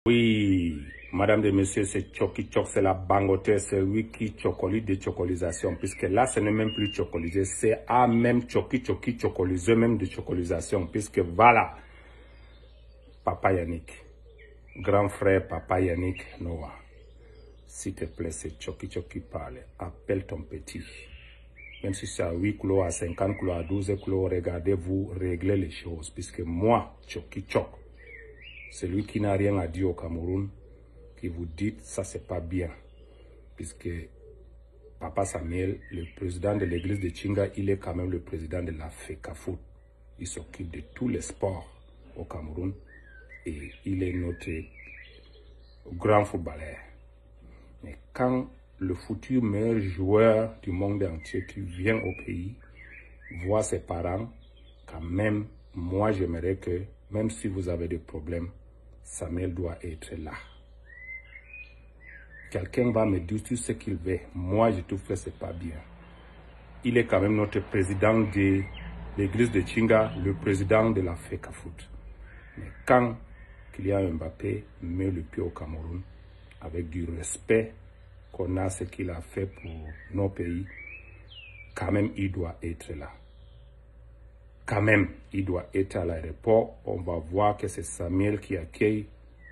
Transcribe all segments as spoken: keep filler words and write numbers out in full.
Oui, madame et messieurs, c'est Choki Chok, c'est la bangoteur, c'est lui qui chocolise de chocolisation, puisque là, ce n'est même plus chocolisé, c'est à même Choki Choki chocolisé, même de chocolisation, puisque voilà, Papa Yannick, grand frère Papa Yannick Noah, s'il te plaît, c'est Choki Chok qui parle, appelle ton petit. Même si c'est à huit kilos, à cinquante kilos, à douze kilos, regardez-vous régler les choses, puisque moi, Choki Chok, celui qui n'a rien à dire au Cameroun, qui vous dit ça c'est pas bien, puisque Papa Samuel, le président de l'église de Tchinga, il est quand même le président de la FECAFOOT. Il s'occupe de tous les sports au Cameroun et il est notre grand footballeur. Mais quand le futur meilleur joueur du monde entier qui vient au pays voit ses parents, quand même, moi j'aimerais que, même si vous avez des problèmes, Samuel doit être là. Quelqu'un va me dire tout ce qu'il veut. Moi, je trouve que c'est pas bien. Il est quand même notre président de l'église de Tchinga, le président de la FECAFOOT. Mais quand Kylian Mbappé met le pied au Cameroun, avec du respect qu'on a ce qu'il a fait pour nos pays, quand même, il doit être là. Quand même, il doit être à l'aéroport. On va voir que c'est Samuel qui accueille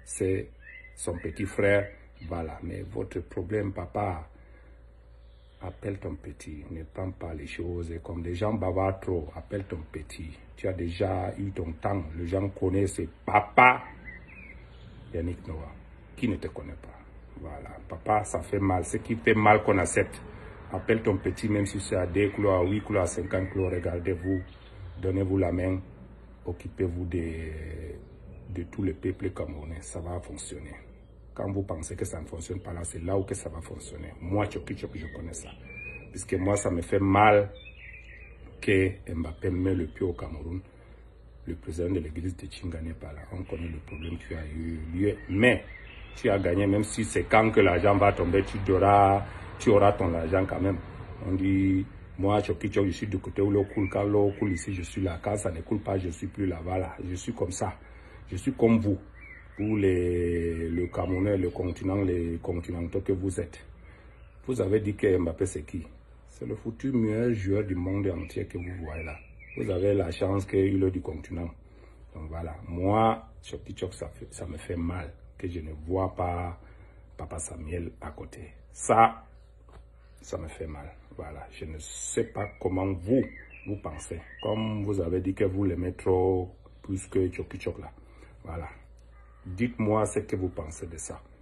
son petit frère. Voilà, mais votre problème, papa, appelle ton petit. Ne prends pas les choses comme des gens bavardent trop. Appelle ton petit. Tu as déjà eu ton temps. Les gens connaissent, c'est papa Yannick Noah, qui ne te connaît pas. Voilà, papa, ça fait mal. Ce qui fait mal qu'on accepte. Appelle ton petit, même si c'est à deux kilos, à huit kilos, à cinquante kilos, regardez-vous. Donnez-vous la main, occupez-vous de, de tout le peuple camerounais, ça va fonctionner. Quand vous pensez que ça ne fonctionne pas là, c'est là où que ça va fonctionner. Moi, Choki Chok, je connais ça. Puisque moi, ça me fait mal que Mbappé met le pied au Cameroun. Le président de l'église de Tchinga n'est pas là. On connaît le problème qui a eu lieu. Mais tu as gagné, même si c'est quand que l'argent va tomber, tu auras, tu auras ton argent quand même. On dit... Moi, Choki Chok, je suis du côté où l'eau coule. Quand l'eau coule ici, je suis là. Quand ça ne coule pas, je ne suis plus là. Voilà, je suis comme ça. Je suis comme vous. Vous, les, le Camerounais, le continent, les continentaux que vous êtes. Vous avez dit que Mbappé, c'est qui? C'est le futur meilleur joueur du monde entier que vous voyez là. Vous avez la chance qu'il est du continent. Donc voilà. Moi, Choki Chok, ça, fait, ça me fait mal que je ne vois pas Papa Samuel à côté. Ça, ça me fait mal. Voilà, je ne sais pas comment vous, vous pensez. Comme vous avez dit que vous l'aimez trop plus que Choki Chok là. Voilà. Dites-moi ce que vous pensez de ça.